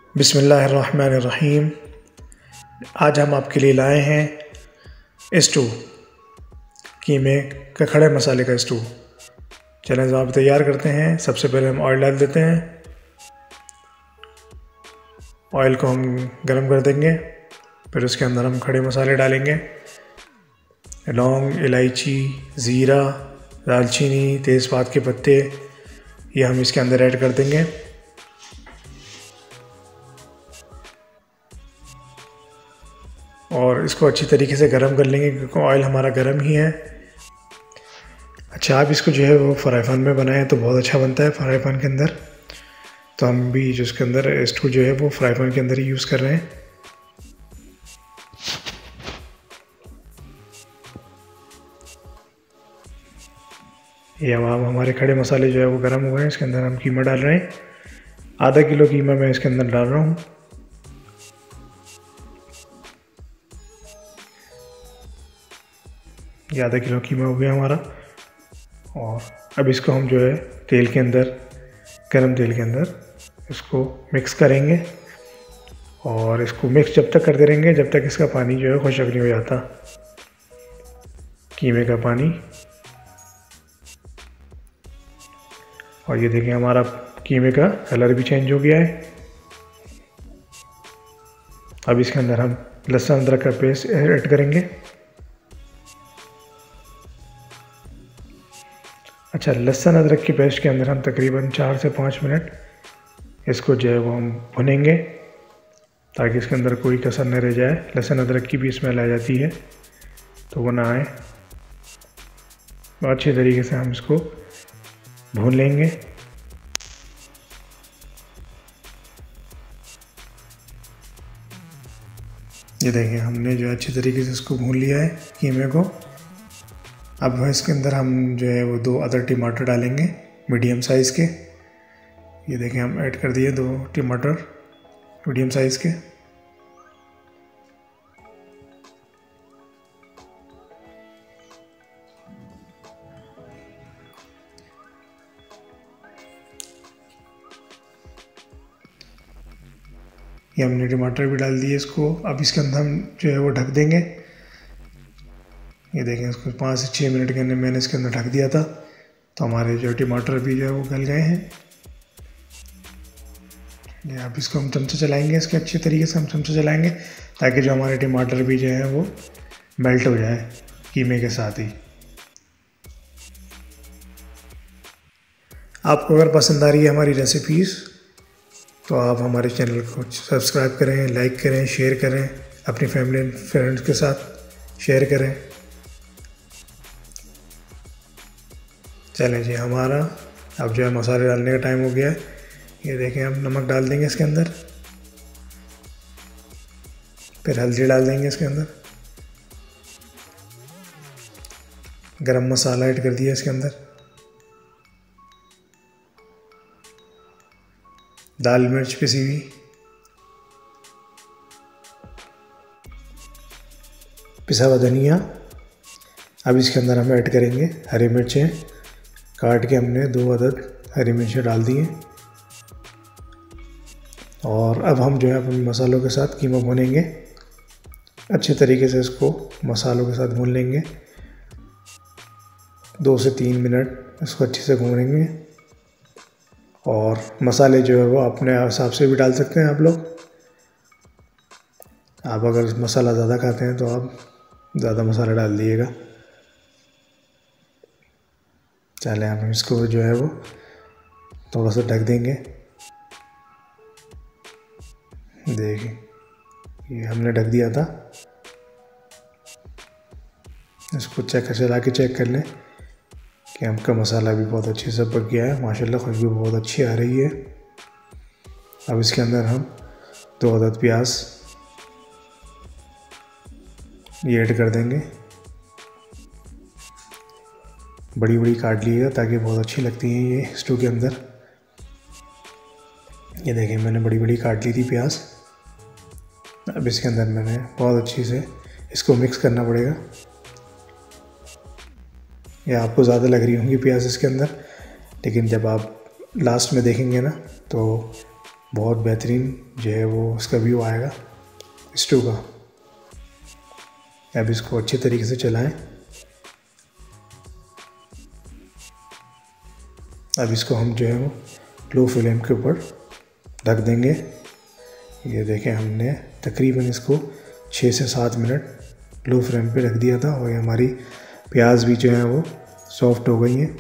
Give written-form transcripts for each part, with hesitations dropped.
बिस्मिल्लाहिर्रहमानिर्रहीम। आज हम आपके लिए लाए हैं स्टू, कीमे का खड़े मसाले का स्टू। चलें जनाब तैयार करते हैं। सबसे पहले हम ऑयल डाल देते हैं। ऑयल को हम गरम कर देंगे, फिर उसके अंदर हम खड़े मसाले डालेंगे। लौंग, इलायची, ज़ीरा, दालचीनी, तेज़पात के पत्ते, ये हम इसके अंदर ऐड कर देंगे। और इसको अच्छी तरीके से गरम कर लेंगे क्योंकि ऑयल हमारा गरम ही है। अच्छा, आप इसको जो है वो फ्राई पैन में बनाएं तो बहुत अच्छा बनता है फ्राई पैन के अंदर। तो हम भी जो इसके अंदर स्टू जो है वो फ्राई पैन के अंदर ही यूज़ कर रहे हैं। ये अब हमारे खड़े मसाले जो है वो गरम हो गए हैं। इसके अंदर हम कीमा डाल रहे हैं। आधा किलो कीमा मैं इसके अंदर डाल रहा हूँ। ये आधा किलो कीमा हो गया हमारा। और अब इसको हम जो है तेल के अंदर, गरम तेल के अंदर इसको मिक्स करेंगे। और इसको मिक्स जब तक करते रहेंगे जब तक इसका पानी जो है खुशक नहीं हो जाता, कीमे का पानी। और ये देखिए हमारा कीमे का कलर भी चेंज हो गया है। अब इसके अंदर हम लहसुन अदरक का पेस्ट ऐड करेंगे। अच्छा, लहसुन अदरक की पेस्ट के अंदर हम तकरीबन 4 से 5 मिनट इसको जो है वो हम भुनेंगे ताकि इसके अंदर कोई कसर न रह जाए। लहसुन अदरक की भी स्मेल आ जाती है तो वो ना आए। अच्छे तरीके से हम इसको भून लेंगे। ये देखिए हमने जो अच्छी तरीके से इसको भून लिया है कीमे को। अब इसके अंदर हम जो है वो 2 अदर टमाटर डालेंगे मीडियम साइज़ के। ये देखिए हम ऐड कर दिए 2 टमाटर मीडियम साइज़ के। ये हमने टमाटर भी डाल दिए इसको। अब इसके अंदर हम जो है वो ढक देंगे। ये देखें इसको 5 से 6 मिनट के अंदर मैंने इसके अंदर ढक दिया था तो हमारे जो टमाटर भी जो है वो गल गए हैं। ये अब इसको हम चमचे चलाएंगे, इसके अच्छे तरीके से हम चमचे चलाएंगे ताकि जो हमारे टमाटर भी जो है वो मेल्ट हो जाए कीमे के साथ ही। आपको अगर पसंद आ रही है हमारी रेसिपीज़ तो आप हमारे चैनल को सब्सक्राइब करें, लाइक करें, शेयर करें, अपनी फैमिली एंड फ्रेंड्स के साथ शेयर करें। चलें जी, हमारा अब जो है मसाले डालने का टाइम हो गया है। ये देखें हम नमक डाल देंगे इसके अंदर, फिर हल्दी डाल देंगे इसके अंदर, गरम मसाला ऐड कर दिया इसके अंदर, दाल मिर्च पिसी हुई, पिसा हुआ धनिया। अब इसके अंदर हम ऐड करेंगे हरी मिर्चें, काट के हमने 2 अदद हरी मिर्चें डाल दी हैं। और अब हम जो है अपने मसालों के साथ कीमा भूनेंगे। अच्छे तरीके से इसको मसालों के साथ भून लेंगे। 2 से 3 मिनट इसको अच्छे से भूनेंगे। और मसाले जो है वो अपने हिसाब से भी डाल सकते हैं आप लोग। आप अगर मसाला ज़्यादा खाते हैं तो आप ज़्यादा मसाला डाल दिएगा। चले हम इसको जो है वो थोड़ा सा ढक देंगे। देखिए ये हमने ढक दिया था। इसको चला के चेक कर लें कि आपका मसाला भी बहुत अच्छे से पक गया है। माशाल्लाह खुशबू बहुत अच्छी आ रही है। अब इसके अंदर हम 2 अदद प्याज ये ऐड कर देंगे। बड़ी बड़ी काट लीजिएगा ताकि बहुत अच्छी लगती हैं ये स्टू के अंदर। ये देखिए मैंने बड़ी बड़ी काट ली थी प्याज। अब इसके अंदर मैंने बहुत अच्छी से इसको मिक्स करना पड़ेगा। या आपको ज़्यादा लग रही होंगी प्याज इसके अंदर, लेकिन जब आप लास्ट में देखेंगे ना तो बहुत बेहतरीन जो है वो उसका व्यू आएगा स्टोव का। अब इसको अच्छे तरीके से चलाएं। अब इसको हम जो है वो लो फ्लेम के ऊपर ढक देंगे। ये देखें, हमने तकरीबन इसको 6 से 7 मिनट लो फ्लेम पे रख दिया था और ये हमारी प्याज भी जो है वो सॉफ्ट हो गई हैं।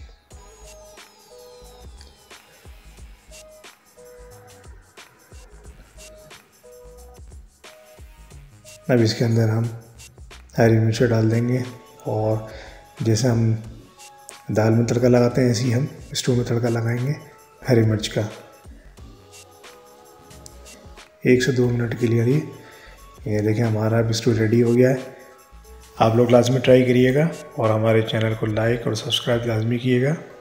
अब इसके अंदर हम हरी मिर्च डाल देंगे और जैसे हम दाल में तड़का लगाते हैं ऐसे ही हम स्टोव में तड़का लगाएंगे हरी मिर्च का। 1 से 2 मिनट के लिए ये देखें हमारा अब स्टोव रेडी हो गया है। आप लोग लाजमी ट्राई करिएगा और हमारे चैनल को लाइक और सब्सक्राइब लाजमी कीजिएगा।